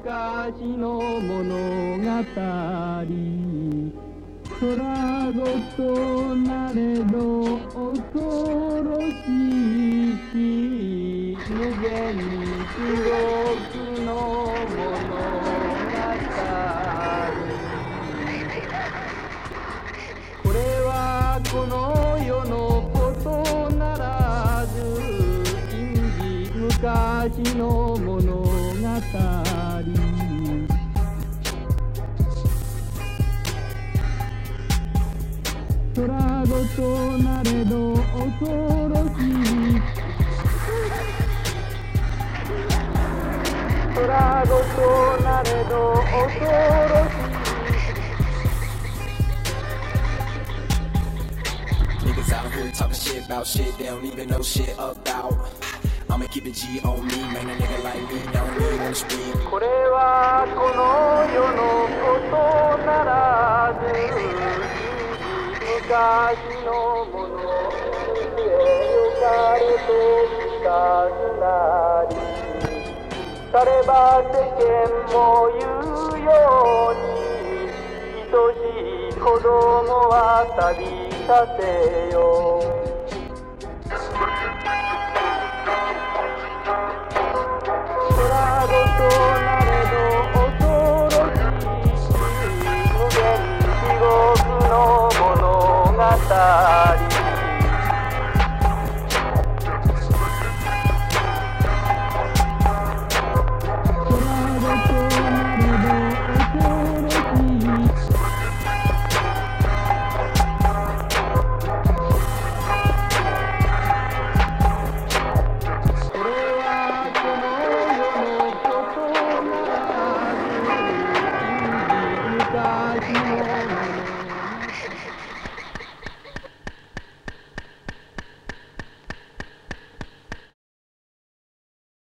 昔の物語空ごとなれど恐ろしき無限地獄の物語これはこの世のことならず因時昔の物語空ごとなれど恐ろしい空ごとなれど恐ろしい Niggas out here talking shit about shit they don't even know shit about. I'ma keep it G on me, man. A nigga like me don't need on the street. これはこの世のことならず昔のものへよかれてきたずなりされば世間も言うように愛しい子供は旅させよ空ごとなれど恐ろしい無限地獄の物語